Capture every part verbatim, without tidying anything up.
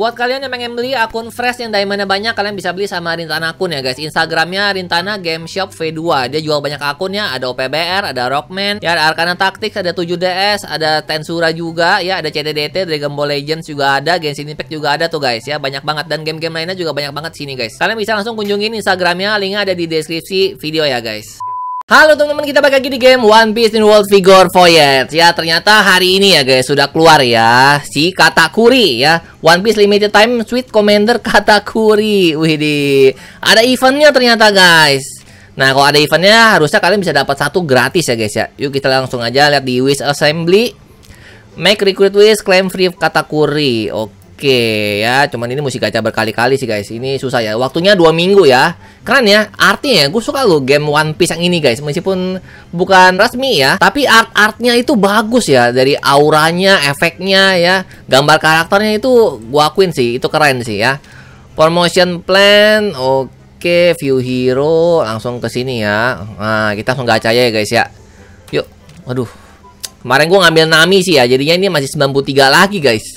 Buat kalian yang pengen beli akun fresh yang diamondnya banyak, kalian bisa beli sama Rintana akun ya guys. Instagramnya Rintana Game Shop V dua. Dia jual banyak akunnya, ada O P B R, ada Rockman, ya ada Arcana Tactics, ada tujuh D S, ada Tensura juga, ya ada C D D T, Dragon Ball Legends juga ada, Genshin Impact juga ada tuh guys ya, banyak banget, dan game-game lainnya juga banyak banget sini guys. Kalian bisa langsung kunjungin Instagramnya, linknya ada di deskripsi video ya guys. Halo teman-teman, kita balik lagi di game One Piece in World Figure Voyage. Ya ternyata hari ini ya guys sudah keluar ya si Katakuri ya, One Piece Limited Time Sweet Commander Katakuri. Widih, ada eventnya ternyata guys. Nah kalau ada eventnya harusnya kalian bisa dapat satu gratis ya guys ya. Yuk kita langsung aja lihat di Wish Assembly. Make recruit wish, claim free Katakuri. Oke ya, cuman ini mesti gacha berkali-kali sih guys. Ini susah ya, waktunya dua minggu ya. Keren ya, artinya gue suka loh game One Piece yang ini guys. Meskipun bukan resmi ya, tapi art-artnya itu bagus ya. Dari auranya, efeknya ya, gambar karakternya itu gue akuin sih, itu keren sih ya. Promotion plan, oke, view hero, langsung ke sini ya. Nah, kita langsung gacha ya guys ya. Yuk, waduh. Kemarin gue ngambil Nami sih ya, jadinya ini masih sembilan puluh tiga lagi guys.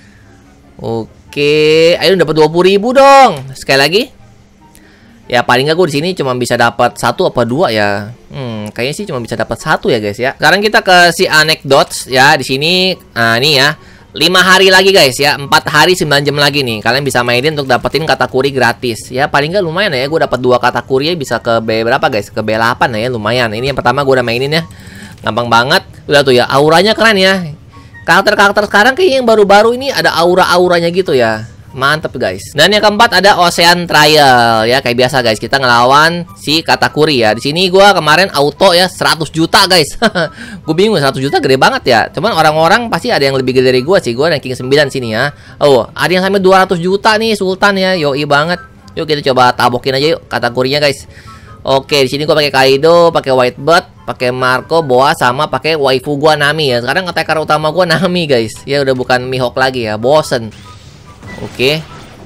Oke, ayo dapat dua puluh ribu dong. Sekali lagi. Ya paling nggak gue di sini cuma bisa dapat satu apa dua ya. Hmm, kayaknya sih cuma bisa dapat satu ya guys ya. Sekarang kita ke si Anecdotes ya di sini. Nah, ini ya. lima hari lagi guys ya. empat hari sembilan jam lagi nih. Kalian bisa mainin untuk dapetin Katakuri gratis. Ya paling nggak lumayan ya. Gue dapat dua Katakuri ya, bisa ke B berapa guys? Ke B delapan ya, lumayan. Ini yang pertama gue udah mainin ya. Gampang banget. Udah tuh ya, auranya keren ya. Karakter-karakter sekarang kayaknya yang baru-baru ini ada aura-auranya gitu ya. Mantep guys. Dan yang keempat ada Ocean Trial ya, kayak biasa guys, kita ngelawan si Katakuri ya. Di sini gua kemarin auto ya seratus juta guys. Gue bingung, seratus juta gede banget ya. Cuman orang-orang pasti ada yang lebih gede dari gua sih. Gua ranking sembilan sini ya. Oh, ada yang sampai dua ratus juta nih Sultan ya. Yoi banget. Yuk kita coba tabokin aja yuk Katakurinya guys. Oke, di sini gua pakai Kaido, pakai Whitebird, pakai Marco, Boa, sama pakai waifu gua Nami ya. Sekarang attacker utama gua Nami guys. Ya udah bukan Mihawk lagi ya. Bosen. Oke.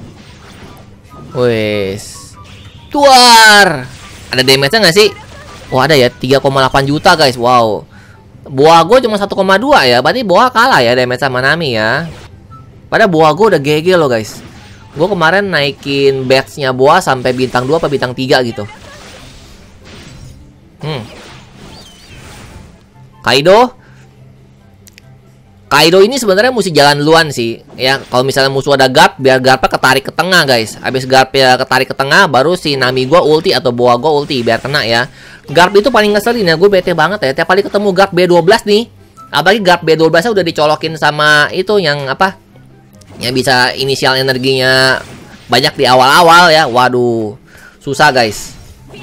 Wes. Tuar. Ada damage-nya nggak sih? Wah, ada ya, tiga koma delapan juta guys. Wow. Boa gue cuma satu koma dua ya. Berarti Boa kalah ya damage sama Nami ya. Padahal Boa gue udah G G loh guys. Gue kemarin naikin badge-nya Boa sampai bintang dua apa bintang tiga gitu. Hmm. Kaido. Kaido ini sebenarnya mesti jalan duluan sih ya. Kalau misalnya musuh ada guard, biar guardnya ketarik ke tengah guys. Habis guardnya ketarik ke tengah, baru si Nami gua ulti atau Boa gua ulti biar kena ya. Guard itu paling ngeselin ya, gue bete banget ya. Tiap kali ketemu guard B dua belas nih, apalagi guard B dua belas nya udah dicolokin sama itu yang apa, yang bisa inisial energinya banyak di awal-awal ya. Waduh, susah guys.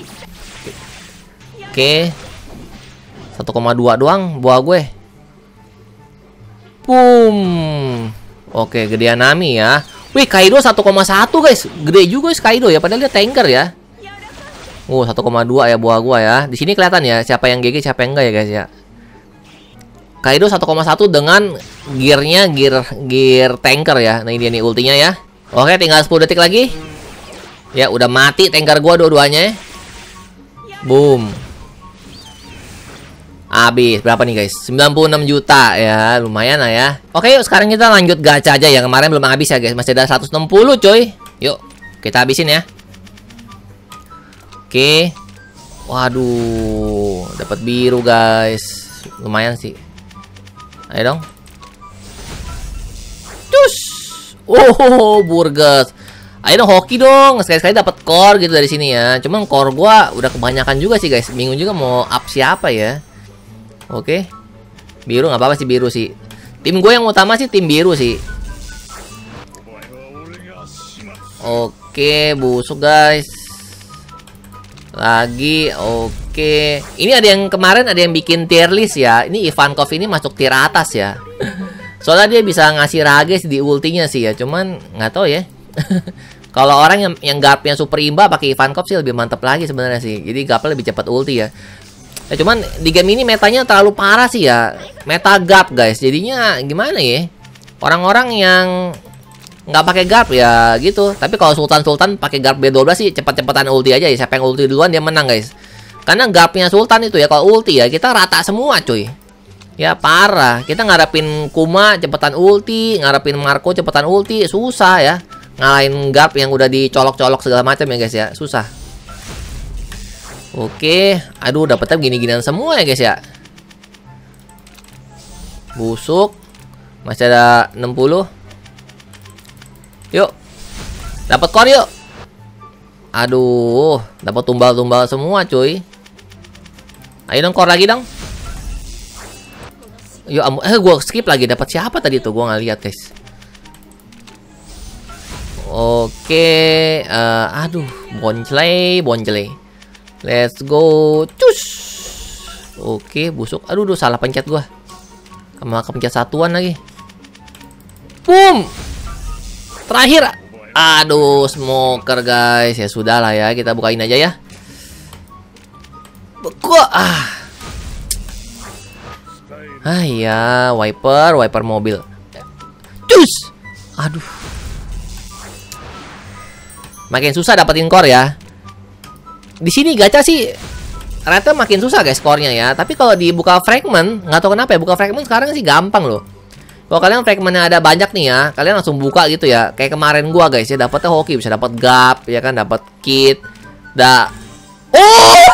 Oke, satu koma dua doang Boa gue. Boom. Oke, gedean Nami ya. Wih, Kaido satu koma satu guys. Gede juga guys Kaido ya, padahal dia tanker ya. Oh, satu koma dua ya Boa gua ya. Di sini kelihatan ya siapa yang G G siapa yang enggak ya guys ya. Kaido satu koma satu dengan gearnya gear gear tanker ya. Nah, ini dia nih ultinya ya. Oke, tinggal sepuluh detik lagi. Ya, udah mati tanker gua dua-duanya. Boom. Habis berapa nih guys? sembilan puluh enam juta ya, lumayan lah ya. Oke, yuk sekarang kita lanjut gacha aja. Yang kemarin belum habis ya guys, masih ada seratus enam puluh coy. Yuk kita habisin ya. Oke. Waduh, dapat biru guys, lumayan sih. Ayo dong. Cus. Oh, Burgers. Ayo dong hoki dong, sekali-sekali dapat core gitu dari sini ya. Cuman core gua udah kebanyakan juga sih guys. Bingung juga mau up siapa ya. Oke, biru nggak apa-apa sih, biru sih. Tim gue yang utama sih tim biru sih. Oke, busuk guys. Lagi, oke. Ini ada yang kemarin ada yang bikin tier list ya. Ini Ivankov ini masuk tier atas ya. Soalnya dia bisa ngasih rages di ultinya sih ya. Cuman nggak tahu ya. Kalau orang yang yang guardnya super imba pakai Ivankov sih lebih mantap lagi sebenarnya sih. Jadi guardnya lebih cepat ulti ya. Ya, cuman di game ini metanya terlalu parah sih ya. Meta guard guys. Jadinya gimana ya? Orang-orang yang nggak pakai guard ya gitu. Tapi kalau Sultan-Sultan pakai guard B dua belas sih cepat-cepatan ulti aja ya. Siapa yang ulti duluan dia menang guys. Karena guardnya Sultan itu ya, kalau ulti ya kita rata semua cuy. Ya parah. Kita ngarepin Kuma cepetan ulti, ngarepin Marco cepetan ulti, susah ya. Ngalahin Garp yang udah dicolok-colok segala macam ya guys ya, susah. Oke, aduh dapetnya gini-ginian semua ya guys ya. Busuk. Masih ada enam puluh. Yuk. Dapat core yuk. Aduh, dapat tumbal-tumbal semua cuy. Ayo dong core lagi dong. Yuk, eh gue skip lagi. Dapat siapa tadi tuh? Gue nggak lihat guys. Oke, uh, aduh, boncele, boncele. Let's go, cus. Oke, busuk. Aduh, duh, salah pencet gue. Malah kepencet satuan lagi. Boom. Terakhir. Aduh, smoker guys. Ya sudah lah ya, kita bukain aja ya. Gua ah. Ah iya, wiper, wiper mobil. Cus. Aduh. Makin susah dapetin core ya. Di sini gacha sih rata makin susah guys skornya ya. Tapi kalau dibuka fragment, nggak tahu kenapa ya, buka fragment sekarang sih gampang loh. Kalau kalian fragmentnya ada banyak nih ya, kalian langsung buka gitu ya. Kayak kemarin gua guys ya, dapetnya hoki, bisa dapat gap ya kan, dapat kit. Da Oh!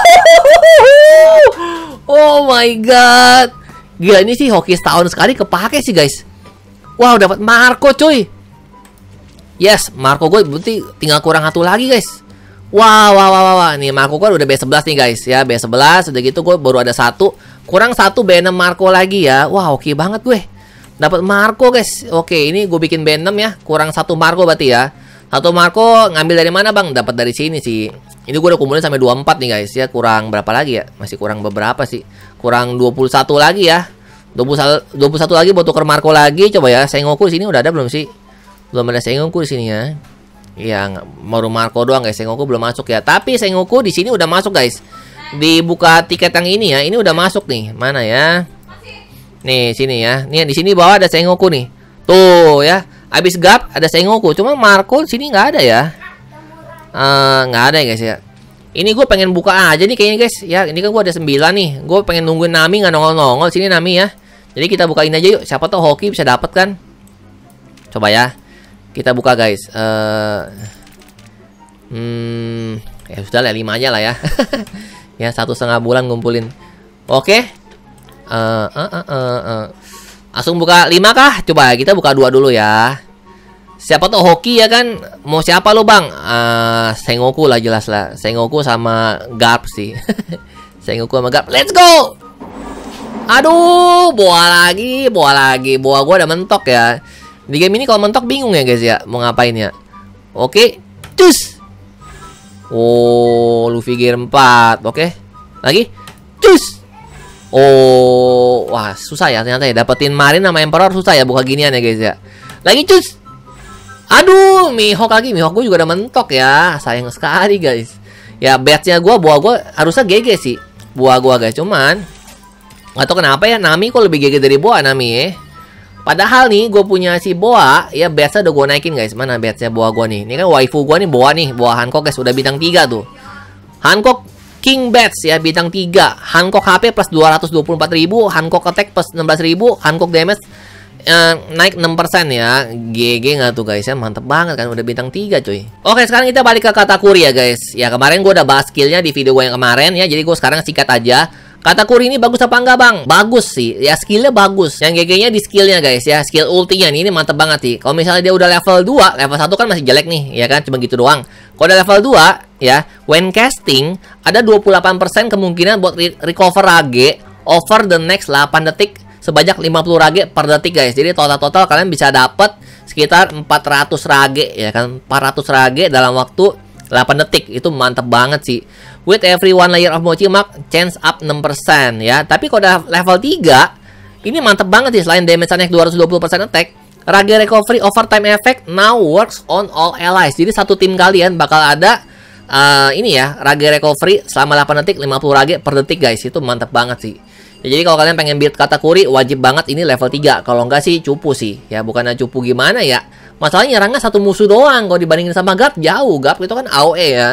Oh my god. Gila, ini sih hoki setahun sekali kepake sih guys. Wow, dapat Marco cuy. Yes, Marco gue berarti tinggal kurang satu lagi guys. Wow, wow, wow, wow. Nih Marco gue udah B sebelas nih guys ya, B sebelas. Udah gitu gue baru ada satu, kurang satu B enam Marco lagi ya. Wah, wow, oke banget gue. Dapat Marco guys. Oke, ini gue bikin B enam ya. Kurang satu Marco berarti ya. Satu Marco ngambil dari mana bang? Dapat dari sini sih. Ini gue udah kumpulin sampai dua puluh empat nih guys ya. Kurang berapa lagi ya? Masih kurang beberapa sih. Kurang dua puluh satu lagi ya. dua puluh satu lagi buat tuker Marco lagi. Coba ya, Sengoku sini udah ada belum sih? Belum ada Sengoku di sini ya. Iya, baru Marco doang guys. Sengoku belum masuk ya. Tapi Sengoku di sini udah masuk guys. Dibuka tiket yang ini ya. Ini udah masuk nih. Mana ya? Nih, sini ya. Nih di sini bawah ada Sengoku nih. Tuh ya. Abis gap ada Sengoku. Cuma Marco di sini nggak ada ya. Uh, nggak ada ya guys ya. Ini gue pengen buka aja nih kayaknya guys. Ya, ini kan gue ada sembilan nih. Gue pengen nungguin Nami nggak nongol-nongol. Sini Nami ya. Jadi kita bukain aja yuk. Siapa tahu hoki bisa dapet kan. Coba ya. Kita buka guys. Uh, hmm, ya sudah lah, lima aja lah ya. Ya, satu setengah bulan ngumpulin. Oke. Uh, uh, uh, uh, uh. Langsung buka lima kah? Coba kita buka dua dulu ya. Siapa tuh hoki ya kan? Mau siapa lo bang? Uh, Sengoku lah jelas lah. Sengoku sama Garp sih. Sengoku sama Garp. Let's go. Aduh, boa lagi, boa lagi. Boa gue udah mentok ya. Di game ini kalau mentok bingung ya guys ya, mau ngapain ya. Oke, cus. Oh, Luffy gear empat. Oke. Lagi. Cus. Oh, wah susah ya ternyata ya. Dapetin Marin sama Emperor susah ya buka ginian ya guys ya. Lagi cus. Aduh, Mihawk lagi. Mihawk gue juga udah mentok ya. Sayang sekali guys. Ya batchnya gue, buah gue harusnya G G sih. Buah gue guys, cuman gak tau kenapa ya, Nami kok lebih G G dari Boa Nami ya. Padahal nih gue punya si Boa, ya batchnya udah gue naikin guys. Mana batchnya Boa gue nih? Ini kan waifu gue nih Boa nih, Boa Hancock guys, udah bintang tiga tuh. Hancock King Batch ya, bintang tiga. Hancock H P plus dua ratus dua puluh empat ribu, Hancock Attack plus enam belas ribu, Hancock Damage uh, naik enam persen ya. G G nggak tuh guys ya, mantep banget kan, udah bintang tiga cuy. Oke, sekarang kita balik ke Katakuri ya guys. Ya kemarin gue udah bahas skillnya di video gue yang kemarin ya, jadi gue sekarang sikat aja. Katakuri ini bagus apa enggak bang? Bagus sih, ya skillnya bagus. Yang G G-nya di skillnya guys ya, skill ultinya nih, ini mantep banget sih. Kalau misalnya dia udah level dua, level satu kan masih jelek nih, ya kan, cuma gitu doang. Kalau udah level dua, ya, when casting, ada dua puluh delapan persen kemungkinan buat re recover rage over the next delapan detik sebanyak lima puluh rage per detik guys. Jadi total-total kalian bisa dapat sekitar empat ratus rage, ya kan, empat ratus rage dalam waktu delapan detik. Itu mantep banget sih. With every one layer of mochi mark, chance up enam persen ya. Tapi kalau udah level tiga, ini mantep banget sih. Selain damage naik dua ratus dua puluh persen attack, rage recovery overtime effect now works on all allies. Jadi satu tim kalian bakal ada uh, ini ya, rage recovery selama delapan detik, lima puluh rage per detik guys. Itu mantep banget sih. Ya, jadi kalau kalian pengen build Katakuri, wajib banget ini level tiga. Kalau enggak sih cupu sih. Ya bukannya cupu gimana ya, masalahnya nyerangnya satu musuh doang. Kalau dibandingin sama Garp, jauh. Garp itu kan A O E ya.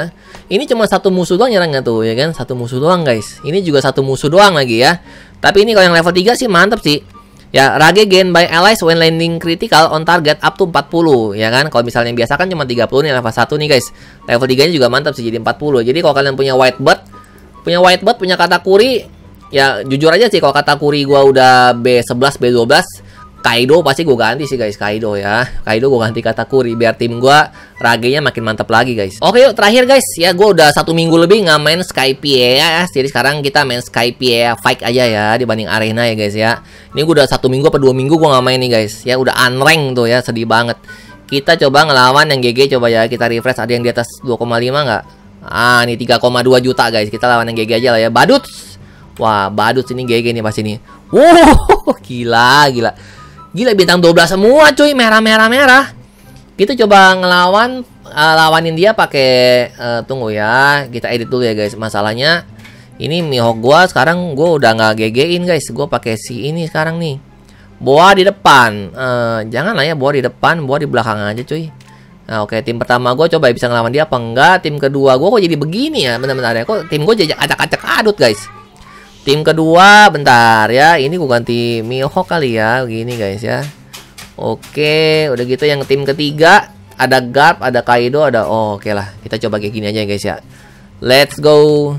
Ini cuma satu musuh doang nyerangnya tuh ya kan. Satu musuh doang guys. Ini juga satu musuh doang lagi ya. Tapi ini kalau yang level tiga sih mantep sih. Ya, rage gain by allies when landing critical on target up to empat puluh ya kan. Kalau misalnya yang biasa kan cuma tiga puluh nih level satu nih guys. Level tiga nya juga mantap sih jadi empat puluh. Jadi kalau kalian punya white bird, punya white bird, punya katakuri, ya jujur aja sih kalau katakuri gua udah B sebelas, B dua belas, Kaido pasti gue ganti sih guys, Kaido ya. Kaido gue ganti katakuri biar tim gue ragenya makin mantap lagi guys. Oke yuk terakhir guys, ya gue udah satu minggu lebih nggak main Skypiea ya. Jadi sekarang kita main Skypiea Fight aja ya dibanding Arena ya guys ya. Ini gue udah satu minggu apa dua minggu gue nggak main nih guys. Ya udah unrank tuh ya, sedih banget. Kita coba ngelawan yang G G, coba ya kita refresh, ada yang di atas dua koma lima nggak? Ah ini tiga koma dua juta guys. Kita lawan yang G G aja lah ya. Badut. Wah Badut ini G G nih pasti nih. Wow gila gila. Gila bintang dua belas semua cuy, merah-merah-merah. Kita coba ngelawan uh, lawanin dia pakai uh, tunggu ya, kita edit dulu ya guys. Masalahnya ini Mihawk gua sekarang gua udah nggak G G-in guys. Gua pakai si ini sekarang nih. Boa di depan. Uh, jangan lah ya Boa di depan, Boa di belakang aja cuy. Nah, oke, tim pertama gua coba bisa ngelawan dia apa enggak. Tim kedua gua kok jadi begini ya, benar-benar ya. Kok tim gua jadi acak-acak adut guys. Tim kedua, bentar ya. Ini gue ganti Mihawk kali ya, begini guys ya. Oke, udah gitu yang tim ketiga ada Garp, ada Kaido, ada oh, oke lah. Kita coba kayak gini aja guys ya. Let's go.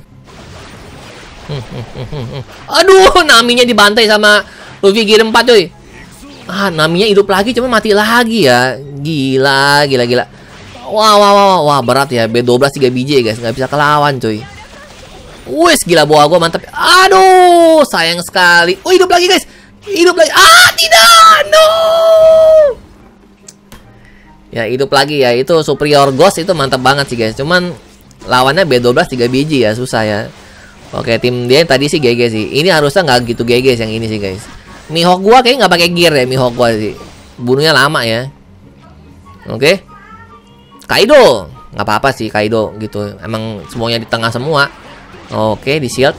Aduh, Naminya dibantai sama Luffy Gear empat cuy. Ah, Naminya hidup lagi cuma mati lagi ya. Gila, gila, gila. Wah, wah, wah, wah, berat ya. B dua belas tiga biji guys, nggak bisa kelawan cuy. Wes gila Boa gue mantap. Aduh, sayang sekali. Oh, hidup lagi guys. Hidup lagi. Ah, tidak. No. Ya, hidup lagi ya. Itu superior ghost itu mantap banget sih guys. Cuman lawannya B dua belas tiga biji ya, susah ya. Oke, tim dia tadi sih G G sih. Ini harusnya nggak gitu G G yang ini sih guys. Mihawk gua kayaknya nggak pakai gear ya Mihawk gua sih. Bunuhnya lama ya. Oke. Kaido. Nggak apa-apa sih Kaido gitu. Emang semuanya di tengah semua. Oke, di shield.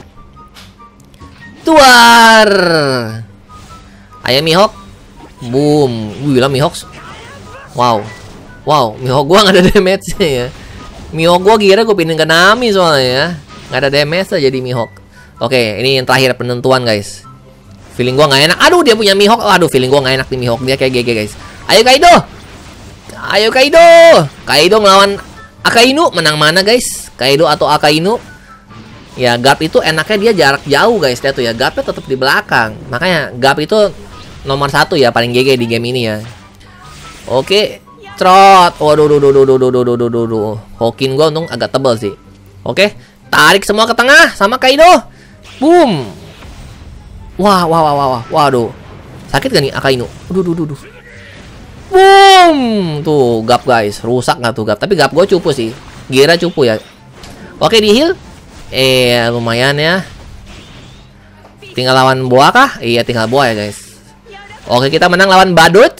Tuar. Ayo Mihawk. Boom. Gila Mihawk. Wow. Wow, Mihawk gua nggak ada damage-nya ya. Mihawk gua kira gua pindahin ke Nami soalnya ya. Nggak ada damage aja di Mihawk. Oke, ini yang terakhir penentuan guys. Feeling gua nggak enak. Aduh, dia punya Mihawk. Aduh, feeling gua nggak enak di Mihawk. Dia kayak G G guys. Ayo Kaido. Ayo Kaido. Kaido ngelawan Akainu, menang mana guys? Kaido atau Akainu? Ya, Garp itu enaknya dia jarak jauh guys. Lihat tuh ya, Garpnya tetap di belakang. Makanya Garp itu nomor satu ya, paling G G di game ini ya. Oke, trot. Waduh, duh, duh, duh, duh, duh, duh, duh, duh, duh. Hokin gua untung agak tebal sih. Oke, tarik semua ke tengah sama Kaido. Boom. Wah, wah, wah, wah, wah. Waduh. Sakit gak nih Akainu? Duh, duh, duh, duh. Boom. Tuh, Garp guys. Rusak nggak tuh Garp? Tapi Garp gua cupu sih. Gira cupu ya. Oke, di heal. Eh, lumayan ya. Tinggal lawan Boa kah? Iya, tinggal Boa ya guys. Oke, kita menang lawan Badut.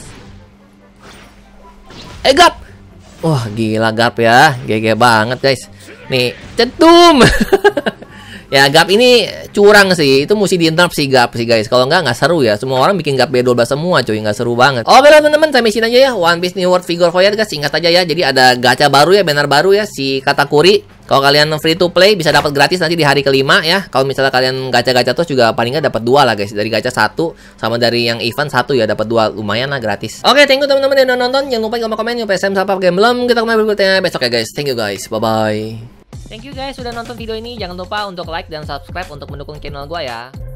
Eh, Garp. Wah, gila Garp ya. G G banget guys. Nih, cetum. Ya, Garp ini curang sih. Itu mesti di nerf sih Garp sih guys. Kalau nggak nggak seru ya. Semua orang bikin Garp B dua belas semua cuy, nggak seru banget. Oke lah teman-teman, sampai sini aja ya. One Piece New World Figure Voyage guys, singkat aja ya. Jadi ada gacha baru ya, banner baru ya, si Katakuri. Kalau kalian free to play bisa dapat gratis nanti di hari kelima ya. Kalau misalnya kalian gacha-gacha terus juga paling nggak dapat dua lah guys. Dari gacha satu sama dari yang event satu ya dapat dua, lumayan lah gratis. Oke, thank you teman-teman yang udah nonton. Jangan lupa komen-komen yang P S M sampai game belum. Kita kembali berikutnya besok ya guys. Thank you guys. Bye bye. Thank you guys sudah nonton video ini. Jangan lupa untuk like dan subscribe untuk mendukung channel gua ya.